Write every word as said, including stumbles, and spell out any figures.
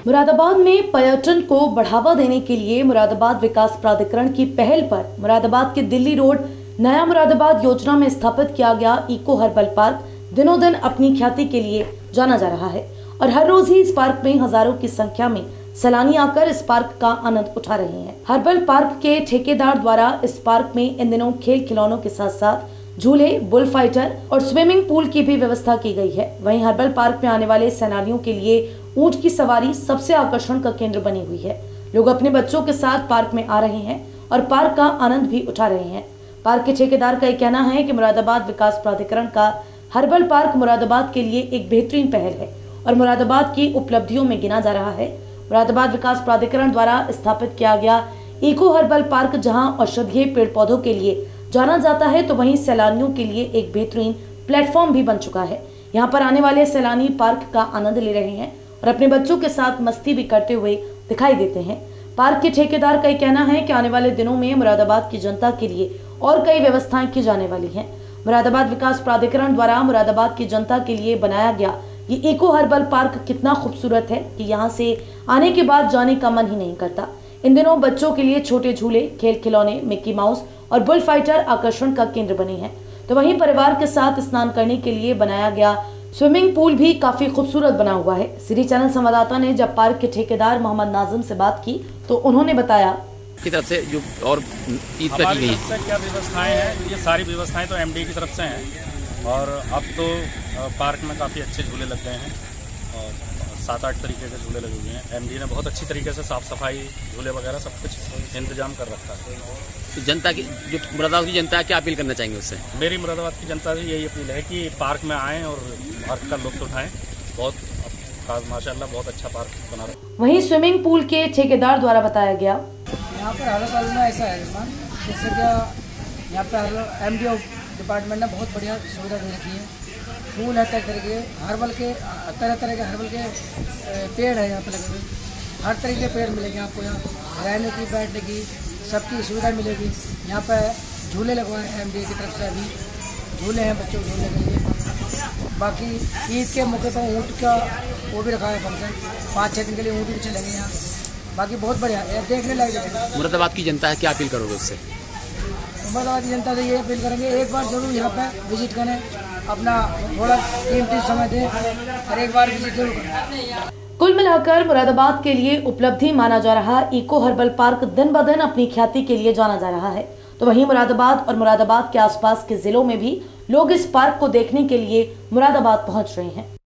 मुरादाबाद में पर्यटन को बढ़ावा देने के लिए मुरादाबाद विकास प्राधिकरण की पहल पर मुरादाबाद के दिल्ली रोड नया मुरादाबाद योजना में स्थापित किया गया इको हर्बल पार्क दिनों दिन अपनी ख्याति के लिए जाना जा रहा है और हर रोज ही इस पार्क में हजारों की संख्या में सैलानी आकर इस पार्क का आनंद उठा रहे हैं। हर्बल पार्क के ठेकेदार द्वारा इस पार्क में इन दिनों खेल खिलौनों के साथ साथ झूले, बुल फाइटर और स्विमिंग पूल की भी व्यवस्था की गई है। वहीं हर्बल पार्क में आने वाले सैलानियों के लिए ऊंट की सवारी सबसे आकर्षण का केंद्र बनी हुई है। लोग अपने बच्चों के साथ पार्क में आ रहे हैं और पार्क का आनंद भी उठा रहे हैं। पार्क के ठेकेदार का यह कहना है कि मुरादाबाद विकास प्राधिकरण का हर्बल पार्क मुरादाबाद के लिए एक बेहतरीन पहल है और मुरादाबाद की उपलब्धियों में गिना जा रहा है। मुरादाबाद विकास प्राधिकरण द्वारा स्थापित किया गया इको हर्बल पार्क जहां औषधीय पेड़ पौधों के लिए जाना जाता है, तो वहीं सैलानियों के लिए एक बेहतरीन प्लेटफॉर्म भी बन चुका है। यहाँ पर आने वाले सैलानी पार्क का आनंद ले रहे हैं और अपने बच्चों के साथ मस्ती भी करते हुए दिखाई देते हैं। पार्क के ठेकेदार का कहना है कि आने वाले दिनों में मुरादाबाद की जनता के लिए और कई व्यवस्थाएं की जाने वाली हैं। मुरादाबाद विकास प्राधिकरण द्वारा मुरादाबाद की जनता के लिए बनाया गया ये इको हर्बल पार्क कितना खूबसूरत है कि यहाँ से आने के बाद जाने का मन ही नहीं करता। इन दिनों बच्चों के लिए छोटे झूले, खेल खिलौने, मिक्की माउस और बुल फाइटर आकर्षण का केंद्र बने हैं, तो वहीं परिवार के साथ स्नान करने के लिए बनाया गया स्विमिंग पूल भी काफी खूबसूरत बना हुआ है। सिटी चैनल संवाददाता ने जब पार्क के ठेकेदार मोहम्मद नाजिम से बात की तो उन्होंने बताया की तरफ से जो और ईद पर की गई है क्या व्यवस्थाएं हैं, ये सारी व्यवस्थाएं तो एमडी की तरफ से हैं और अब तो पार्क में काफ़ी अच्छे झूले लग गए हैं और सात आठ तरीके के झूले लगे हुए हैं। एमडी ने बहुत अच्छी तरीके से साफ़ सफाई, झूले वगैरह सब कुछ इंतजाम कर रखा है। तो जनता की जो मुरादाबाद की जनता है, क्या अपील करना चाहेंगे उससे? मेरी मुरादाबाद की जनता से यही अपील है कि पार्क में आएँ और पार्क का लुत्फ उठाएँ। बहुत माशाल्लाह बहुत अच्छा पार्क बना रहा है। वहीं स्विमिंग पूल के ठेकेदार द्वारा बताया गया, यहाँ पर हर साल में ऐसा है जैसे क्या यहाँ पर एम डी डिपार्टमेंट ने बहुत बढ़िया सुविधा दे रखी है। फूल है तरह तरह के, हर्बल के तरह तरह के हर्बल के पेड़ है यहाँ पे लगे हुए। हर तरीके के पेड़ मिलेंगे आपको यहाँ, रहने की, बैठने की, सबकी सुविधा मिलेगी। यहाँ पर झूले लगवाए हैं एम डी की तरफ से, अभी झूले हैं बच्चों को झूलने के लिए। बाकी ईद के मौके पर ऊँट का वो भी रखा है फंक्शन, पाँच छः दिन के लिए ऊँट भी चलेंगे यहाँ। बाकी बहुत बढ़िया है, देखने लायक जगह। मुरादाबाद की जनता है, क्या अपील करोगे उससे? मुरादाबाद की जनता से ये अपील करेंगे एक बार जरूर यहाँ पे विजिट करें, अपना थोड़ा कीमती समय दें और एक बार विजिट जरूर करें। कुल मिलाकर मुरादाबाद के लिए उपलब्धि माना जा रहा इको हर्बल पार्क दिन ब दिन अपनी ख्याति के लिए जाना जा रहा है, तो वहीं मुरादाबाद और मुरादाबाद के आसपास के जिलों में भी लोग इस पार्क को देखने के लिए मुरादाबाद पहुंच रहे हैं।